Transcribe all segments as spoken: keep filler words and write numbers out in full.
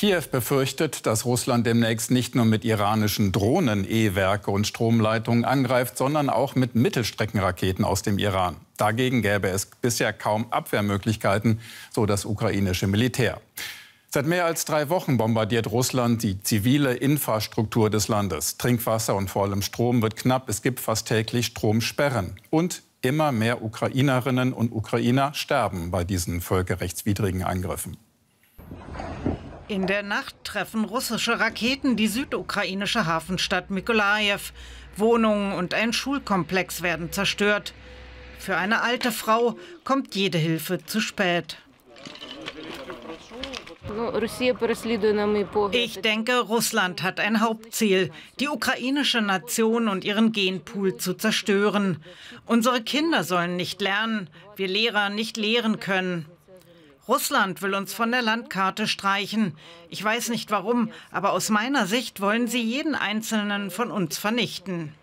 Kiew befürchtet, dass Russland demnächst nicht nur mit iranischen Drohnen E-Werke und Stromleitungen angreift, sondern auch mit Mittelstreckenraketen aus dem Iran. Dagegen gäbe es bisher kaum Abwehrmöglichkeiten, so das ukrainische Militär. Seit mehr als drei Wochen bombardiert Russland die zivile Infrastruktur des Landes. Trinkwasser und vor allem Strom wird knapp. Es gibt fast täglich Stromsperren. Und immer mehr Ukrainerinnen und Ukrainer sterben bei diesen völkerrechtswidrigen Angriffen. In der Nacht treffen russische Raketen die südukrainische Hafenstadt Mykolajiw. Wohnungen und ein Schulkomplex werden zerstört. Für eine alte Frau kommt jede Hilfe zu spät. Ich denke, Russland hat ein Hauptziel, die ukrainische Nation und ihren Genpool zu zerstören. Unsere Kinder sollen nicht lernen, wir Lehrer nicht lehren können. Russland will uns von der Landkarte streichen. Ich weiß nicht warum, aber aus meiner Sicht wollen sie jeden Einzelnen von uns vernichten.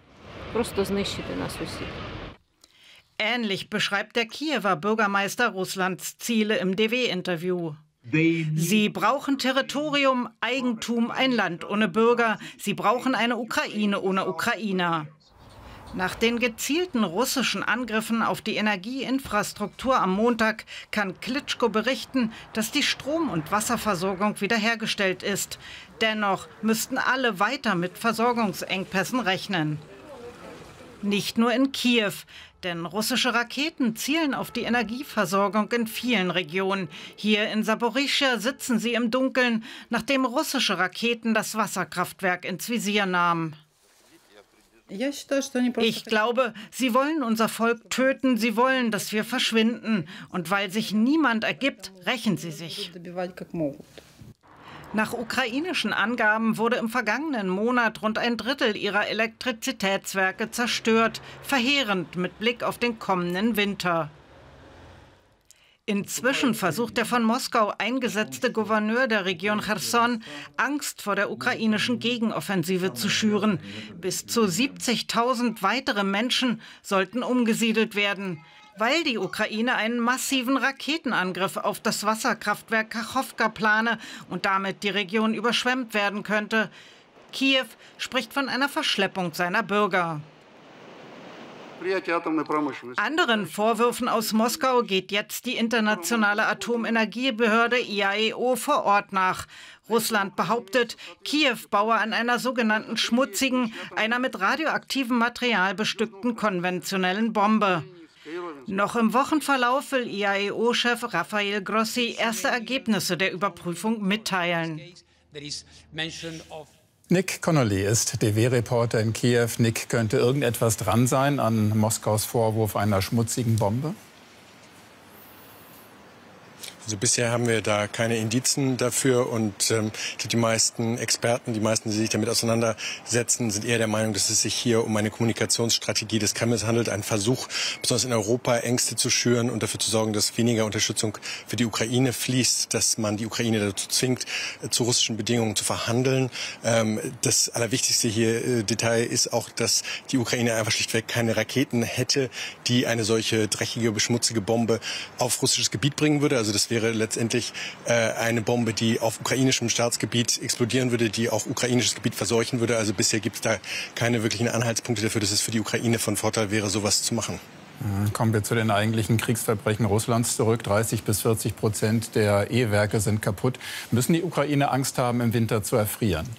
Ähnlich beschreibt der Kiewer Bürgermeister Russlands Ziele im D W-Interview. Sie brauchen Territorium, Eigentum, ein Land ohne Bürger. Sie brauchen eine Ukraine ohne Ukrainer. Nach den gezielten russischen Angriffen auf die Energieinfrastruktur am Montag kann Klitschko berichten, dass die Strom- und Wasserversorgung wiederhergestellt ist. Dennoch müssten alle weiter mit Versorgungsengpässen rechnen. Nicht nur in Kiew, denn russische Raketen zielen auf die Energieversorgung in vielen Regionen. Hier in Saporischschja sitzen sie im Dunkeln, nachdem russische Raketen das Wasserkraftwerk ins Visier nahmen. Ich glaube, sie wollen unser Volk töten, sie wollen, dass wir verschwinden. Und weil sich niemand ergibt, rächen sie sich. Nach ukrainischen Angaben wurde im vergangenen Monat rund ein Drittel ihrer Elektrizitätswerke zerstört, verheerend mit Blick auf den kommenden Winter. Inzwischen versucht der von Moskau eingesetzte Gouverneur der Region Cherson, Angst vor der ukrainischen Gegenoffensive zu schüren. Bis zu siebzigtausend weitere Menschen sollten umgesiedelt werden, weil die Ukraine einen massiven Raketenangriff auf das Wasserkraftwerk Kachowka plane und damit die Region überschwemmt werden könnte. Kiew spricht von einer Verschleppung seiner Bürger. Anderen Vorwürfen aus Moskau geht jetzt die internationale Atomenergiebehörde I A E O vor Ort nach. Russland behauptet, Kiew baue an einer sogenannten schmutzigen, einer mit radioaktivem Material bestückten konventionellen Bombe. Noch im Wochenverlauf will I A E O-Chef Rafael Grossi erste Ergebnisse der Überprüfung mitteilen. Nick Connolly ist D W-Reporter in Kiew. Nick, könnte irgendetwas dran sein an Moskaus Vorwurf einer schmutzigen Bombe? Also bisher haben wir da keine Indizien dafür und ähm, die meisten Experten, die meisten, die sich damit auseinandersetzen, sind eher der Meinung, dass es sich hier um eine Kommunikationsstrategie des Kremls handelt, ein Versuch, besonders in Europa Ängste zu schüren und dafür zu sorgen, dass weniger Unterstützung für die Ukraine fließt, dass man die Ukraine dazu zwingt, zu russischen Bedingungen zu verhandeln. Ähm, das allerwichtigste hier äh, Detail ist auch, dass die Ukraine einfach schlichtweg keine Raketen hätte, die eine solche dreckige, beschmutzige Bombe auf russisches Gebiet bringen würde. Also das wäre wäre letztendlich äh, eine Bombe, die auf ukrainischem Staatsgebiet explodieren würde, die auch ukrainisches Gebiet verseuchen würde. Also bisher gibt es da keine wirklichen Anhaltspunkte dafür, dass es für die Ukraine von Vorteil wäre, sowas zu machen. Kommen wir zu den eigentlichen Kriegsverbrechen Russlands zurück. dreißig bis vierzig Prozent der E-Werke sind kaputt. Müssen die Ukraine Angst haben, im Winter zu erfrieren?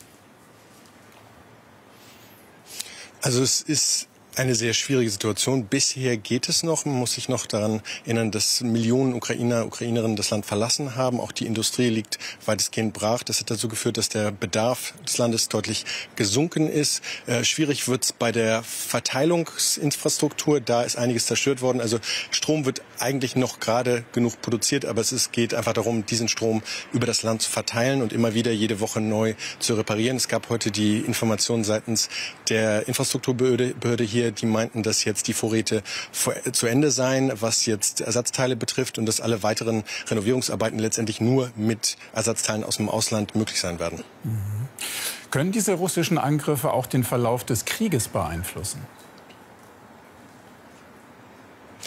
Also es ist eine sehr schwierige Situation. Bisher geht es noch. Man muss sich noch daran erinnern, dass Millionen Ukrainer, Ukrainerinnen das Land verlassen haben. Auch die Industrie liegt weitestgehend brach. Das hat dazu geführt, dass der Bedarf des Landes deutlich gesunken ist. Äh, schwierig wird es bei der Verteilungsinfrastruktur. Da ist einiges zerstört worden. Also Strom wird eigentlich noch gerade genug produziert, aber es ist, geht einfach darum, diesen Strom über das Land zu verteilen und immer wieder jede Woche neu zu reparieren. Es gab heute die Information seitens der Infrastrukturbehörde Behörde hier, die meinten, dass jetzt die Vorräte zu Ende seien, was jetzt Ersatzteile betrifft und dass alle weiteren Renovierungsarbeiten letztendlich nur mit Ersatzteilen aus dem Ausland möglich sein werden. Mhm. Können diese russischen Angriffe auch den Verlauf des Krieges beeinflussen?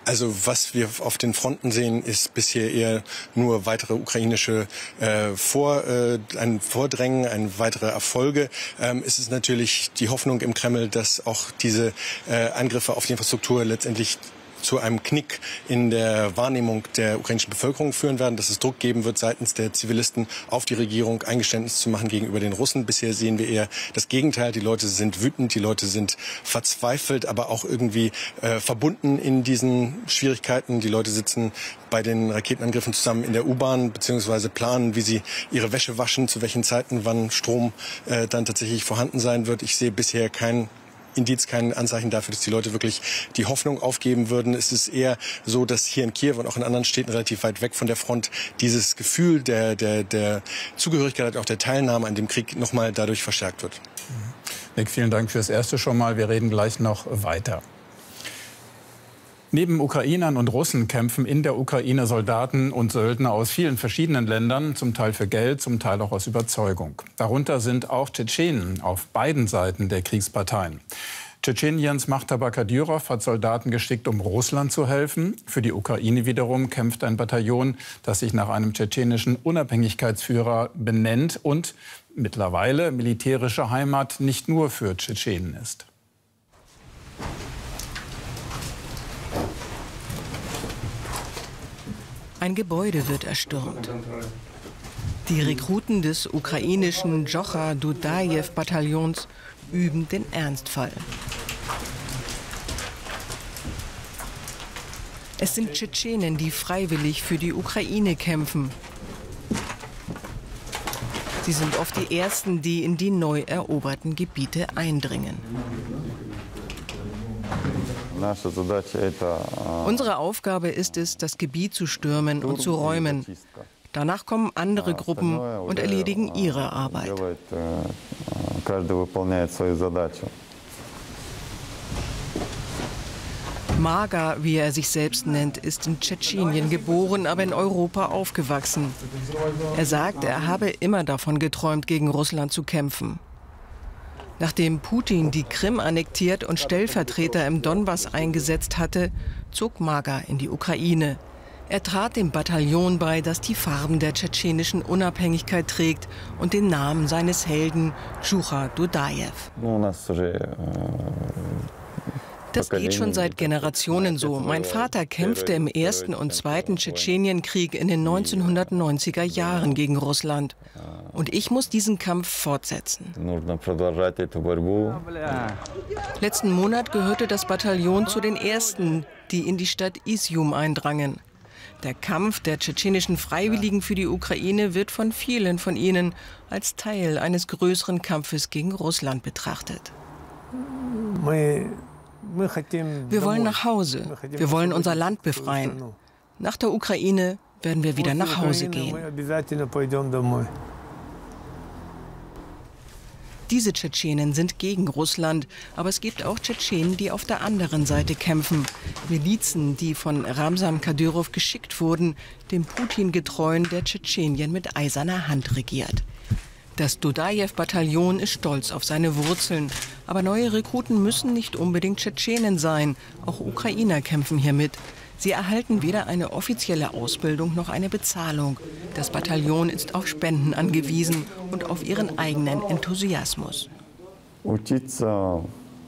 Also was wir auf den Fronten sehen, ist bisher eher nur weitere ukrainische äh, Vor, äh, ein Vordrängen, ein weitere Erfolge. Ähm, es ist natürlich die Hoffnung im Kreml, dass auch diese äh, Angriffe auf die Infrastruktur letztendlich zu einem Knick in der Wahrnehmung der ukrainischen Bevölkerung führen werden, dass es Druck geben wird seitens der Zivilisten auf die Regierung, Eingeständnis zu machen gegenüber den Russen. Bisher sehen wir eher das Gegenteil. Die Leute sind wütend, die Leute sind verzweifelt, aber auch irgendwie äh, verbunden in diesen Schwierigkeiten. Die Leute sitzen bei den Raketenangriffen zusammen in der U-Bahn, beziehungsweise planen, wie sie ihre Wäsche waschen, zu welchen Zeiten, wann Strom äh, dann tatsächlich vorhanden sein wird. Ich sehe bisher kein Indiz, kein Anzeichen dafür, dass die Leute wirklich die Hoffnung aufgeben würden. Es ist eher so, dass hier in Kiew und auch in anderen Städten relativ weit weg von der Front dieses Gefühl der, der, der Zugehörigkeit, auch der Teilnahme an dem Krieg nochmal dadurch verstärkt wird. Nick, vielen Dank fürs Erste schon mal. Wir reden gleich noch weiter. Neben Ukrainern und Russen kämpfen in der Ukraine Soldaten und Söldner aus vielen verschiedenen Ländern, zum Teil für Geld, zum Teil auch aus Überzeugung. Darunter sind auch Tschetschenen auf beiden Seiten der Kriegsparteien. Tschetscheniens Mahtabar Kadyrov hat Soldaten geschickt, um Russland zu helfen. Für die Ukraine wiederum kämpft ein Bataillon, das sich nach einem tschetschenischen Unabhängigkeitsführer benennt und mittlerweile militärische Heimat nicht nur für Tschetschenen ist. Ein Gebäude wird erstürmt. Die Rekruten des ukrainischen Jocha-Dudajew-Bataillons üben den Ernstfall. Es sind Tschetschenen, die freiwillig für die Ukraine kämpfen. Sie sind oft die Ersten, die in die neu eroberten Gebiete eindringen. Unsere Aufgabe ist es, das Gebiet zu stürmen und zu räumen. Danach kommen andere Gruppen und erledigen ihre Arbeit. Maga, wie er sich selbst nennt, ist in Tschetschenien geboren, aber in Europa aufgewachsen. Er sagt, er habe immer davon geträumt, gegen Russland zu kämpfen. Nachdem Putin die Krim annektiert und Stellvertreter im Donbass eingesetzt hatte, zog Maga in die Ukraine. Er trat dem Bataillon bei, das die Farben der tschetschenischen Unabhängigkeit trägt und den Namen seines Helden Jocha Dudajew. Das geht schon seit Generationen so. Mein Vater kämpfte im Ersten und Zweiten Tschetschenienkrieg in den neunzehnhundertneunziger Jahren gegen Russland. Und ich muss diesen Kampf fortsetzen. Letzten Monat gehörte das Bataillon zu den ersten, die in die Stadt Izjum eindrangen. Der Kampf der tschetschenischen Freiwilligen für die Ukraine wird von vielen von ihnen als Teil eines größeren Kampfes gegen Russland betrachtet. Wir wollen nach Hause. Wir wollen unser Land befreien. Nach der Ukraine werden wir wieder nach Hause gehen. Diese Tschetschenen sind gegen Russland, aber es gibt auch Tschetschenen, die auf der anderen Seite kämpfen. Milizen, die von Ramzan Kadyrov geschickt wurden, dem Putin-Getreuen, der Tschetschenien mit eiserner Hand regiert. Das Dudajew-Bataillon ist stolz auf seine Wurzeln. Aber neue Rekruten müssen nicht unbedingt Tschetschenen sein. Auch Ukrainer kämpfen hier mit. Sie erhalten weder eine offizielle Ausbildung noch eine Bezahlung. Das Bataillon ist auf Spenden angewiesen und auf ihren eigenen Enthusiasmus. Man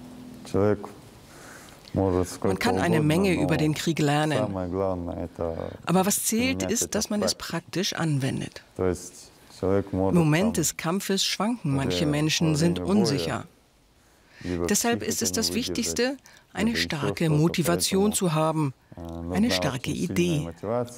kann eine Menge über den Krieg lernen. Aber was zählt, ist, dass man es praktisch anwendet. Im Moment des Kampfes schwanken manche Menschen, sind unsicher. Deshalb ist es das Wichtigste, eine starke Motivation zu haben, eine starke Idee.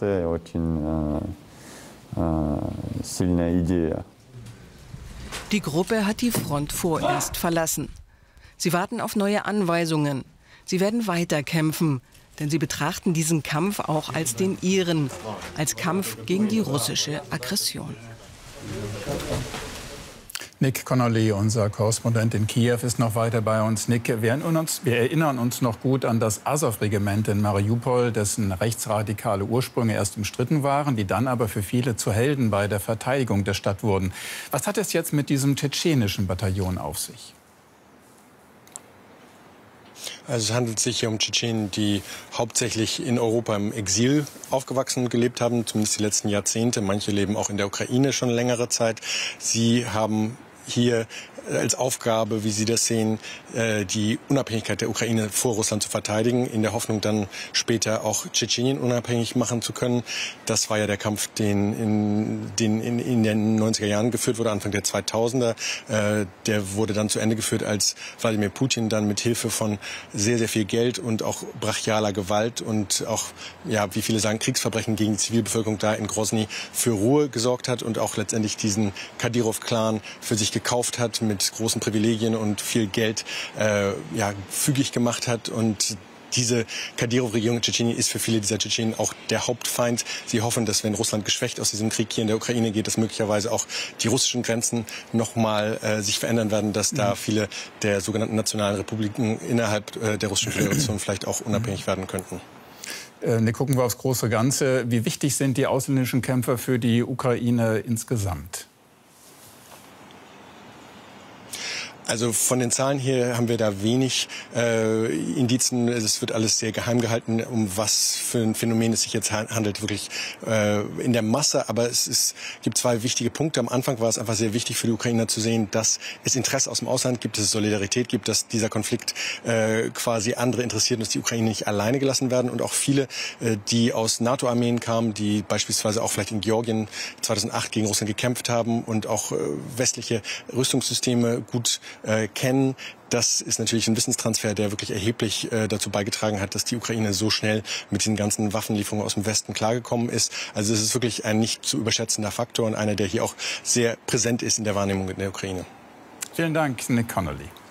Die Gruppe hat die Front vorerst verlassen. Sie warten auf neue Anweisungen. Sie werden weiter kämpfen, denn sie betrachten diesen Kampf auch als den ihren, als Kampf gegen die russische Aggression. Nick Connolly, unser Korrespondent in Kiew, ist noch weiter bei uns. Nick, wir erinnern uns, wir erinnern uns noch gut an das Asow-Regiment in Mariupol, dessen rechtsradikale Ursprünge erst umstritten waren, die dann aber für viele zu Helden bei der Verteidigung der Stadt wurden. Was hat es jetzt mit diesem tschetschenischen Bataillon auf sich? Also es handelt sich hier um Tschetschenen, die hauptsächlich in Europa im Exil aufgewachsen und gelebt haben, zumindest die letzten Jahrzehnte. Manche leben auch in der Ukraine schon längere Zeit. Sie haben hier als Aufgabe, wie Sie das sehen, die Unabhängigkeit der Ukraine vor Russland zu verteidigen, in der Hoffnung dann später auch Tschetschenien unabhängig machen zu können. Das war ja der Kampf, den in, den in, in den neunziger Jahren geführt wurde, Anfang der zweitausender. Der wurde dann zu Ende geführt, als Wladimir Putin dann mit Hilfe von sehr, sehr viel Geld und auch brachialer Gewalt und auch, ja, wie viele sagen, Kriegsverbrechen gegen die Zivilbevölkerung da in Grosny für Ruhe gesorgt hat und auch letztendlich diesen Kadyrov-Clan für sich gekauft hat, mit großen Privilegien und viel Geld äh, ja, fügig gemacht hat. Und diese Kadyrov-Regierung in Tschetschenien ist für viele dieser Tschetschenen auch der Hauptfeind. Sie hoffen, dass wenn Russland geschwächt aus diesem Krieg hier in der Ukraine geht, dass möglicherweise auch die russischen Grenzen nochmal äh, sich verändern werden, dass da viele der sogenannten nationalen Republiken innerhalb äh, der Russischen Föderation vielleicht auch unabhängig werden könnten. Äh, ne, gucken wir aufs große Ganze. Wie wichtig sind die ausländischen Kämpfer für die Ukraine insgesamt? Also von den Zahlen her haben wir da wenig äh, Indizien. Es wird alles sehr geheim gehalten, um was für ein Phänomen es sich jetzt handelt, wirklich äh, in der Masse. Aber es ist, gibt zwei wichtige Punkte. Am Anfang war es einfach sehr wichtig für die Ukrainer zu sehen, dass es Interesse aus dem Ausland gibt, dass es Solidarität gibt, dass dieser Konflikt äh, quasi andere interessiert und dass die Ukraine nicht alleine gelassen werden. Und auch viele, äh, die aus NATO-Armeen kamen, die beispielsweise auch vielleicht in Georgien zweitausendacht gegen Russland gekämpft haben und auch äh, westliche Rüstungssysteme gut Äh, kennen. Das ist natürlich ein Wissenstransfer, der wirklich erheblich äh, dazu beigetragen hat, dass die Ukraine so schnell mit den ganzen Waffenlieferungen aus dem Westen klargekommen ist. Also es ist wirklich ein nicht zu überschätzender Faktor und einer, der hier auch sehr präsent ist in der Wahrnehmung in der Ukraine. Vielen Dank, Nick Connolly.